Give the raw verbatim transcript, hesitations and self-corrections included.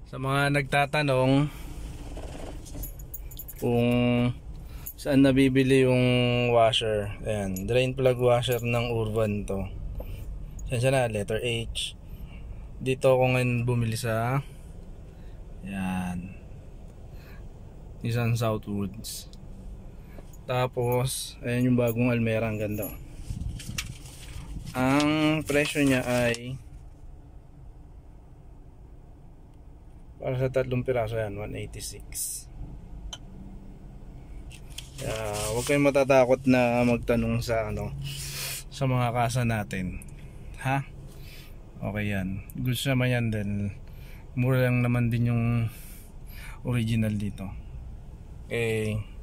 Sa mga nagtatanong kung saan nabibili yung washer, ayan, drain plug washer ng Urban to. Saan na, letter H. Dito ako ngayon bumili sa ayan, Nissan Southwoods. Tapos ayan yung bagong Almera, ang ganda. Ang presyo niya ay para sa tatlong piraso yan, one eighty-six. Kaya huwag kayong matatakot na magtanong sa ano, sa mga kasa natin, ha? Okay yan, goods naman yan din. Mura lang naman din yung original dito. Okay.